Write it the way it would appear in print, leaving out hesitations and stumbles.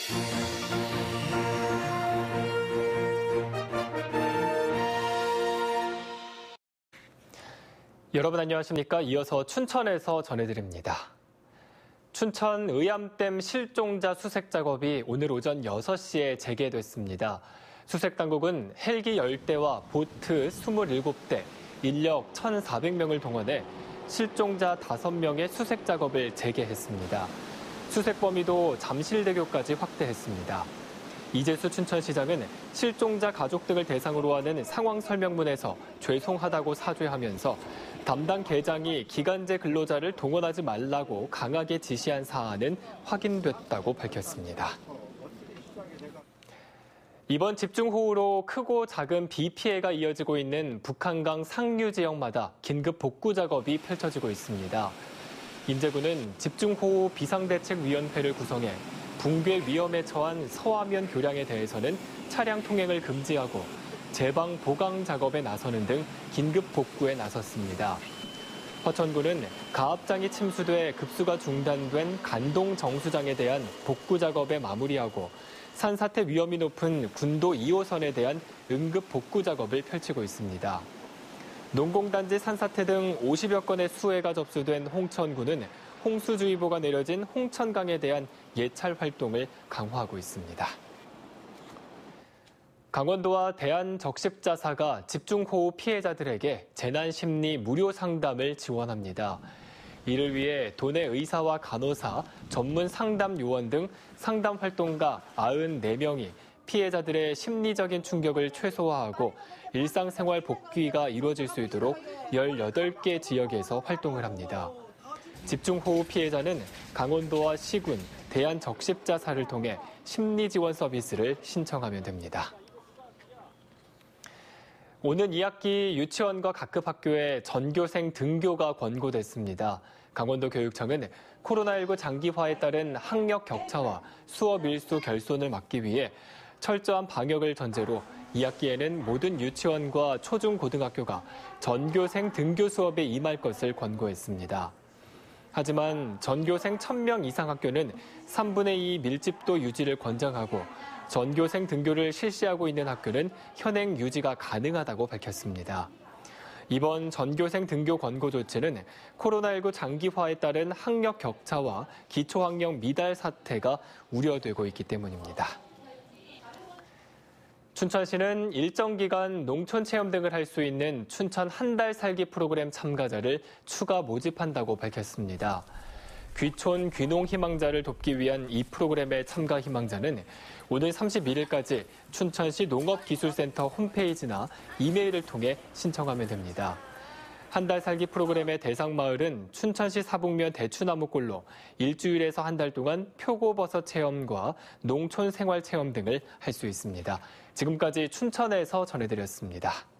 여러분 안녕하십니까? 이어서 춘천에서 전해드립니다. 춘천 의암댐 실종자 수색 작업이 오늘 오전 6시에 재개됐습니다. 수색당국은 헬기 10대와 보트 27대, 인력 1,400명을 동원해 실종자 5명의 수색 작업을 재개했습니다. 수색 범위도 잠실대교까지 확대했습니다. 이재수 춘천시장은 실종자 가족 등을 대상으로 하는 상황 설명문에서 죄송하다고 사죄하면서 담당 계장이 기간제 근로자를 동원하지 말라고 강하게 지시한 사안은 확인됐다고 밝혔습니다. 이번 집중호우로 크고 작은 비 피해가 이어지고 있는 북한강 상류 지역마다 긴급 복구 작업이 펼쳐지고 있습니다. 인제군은 집중호우 비상대책위원회를 구성해 붕괴 위험에 처한 서하면 교량에 대해서는 차량 통행을 금지하고 제방 보강 작업에 나서는 등 긴급 복구에 나섰습니다. 화천군은 가압장이 침수돼 급수가 중단된 간동 정수장에 대한 복구 작업에 마무리하고 산사태 위험이 높은 군도 2호선에 대한 응급 복구 작업을 펼치고 있습니다. 농공단지 산사태 등 50여 건의 수해가 접수된 홍천군은 홍수주의보가 내려진 홍천강에 대한 예찰 활동을 강화하고 있습니다. 강원도와 대한적십자사가 집중호우 피해자들에게 재난심리 무료 상담을 지원합니다. 이를 위해 도내 의사와 간호사, 전문 상담 요원 등 상담 활동가 94명이 피해자들의 심리적인 충격을 최소화하고 일상생활 복귀가 이루어질 수 있도록 18개 지역에서 활동을 합니다. 집중호우 피해자는 강원도와 시군, 대한적십자사를 통해 심리지원 서비스를 신청하면 됩니다. 오는 2학기 유치원과 각급 학교에 전교생 등교가 권고됐습니다. 강원도 교육청은 코로나19 장기화에 따른 학력 격차와 수업 일수 결손을 막기 위해 철저한 방역을 전제로 2학기에는 모든 유치원과 초중고등학교가 전교생 등교 수업에 임할 것을 권고했습니다. 하지만 전교생 1,000명 이상 학교는 3분의 2 밀집도 유지를 권장하고 전교생 등교를 실시하고 있는 학교는 현행 유지가 가능하다고 밝혔습니다. 이번 전교생 등교 권고 조치는 코로나19 장기화에 따른 학력 격차와 기초학력 미달 사태가 우려되고 있기 때문입니다. 춘천시는 일정 기간 농촌 체험 등을 할 수 있는 춘천 한 달 살기 프로그램 참가자를 추가 모집한다고 밝혔습니다. 귀촌 귀농 희망자를 돕기 위한 이 프로그램의 참가 희망자는 오늘 31일까지 춘천시 농업기술센터 홈페이지나 이메일을 통해 신청하면 됩니다. 한 달 살기 프로그램의 대상 마을은 춘천시 사북면 대추나무골로 일주일에서 한 달 동안 표고버섯 체험과 농촌 생활 체험 등을 할 수 있습니다. 지금까지 춘천에서 전해드렸습니다.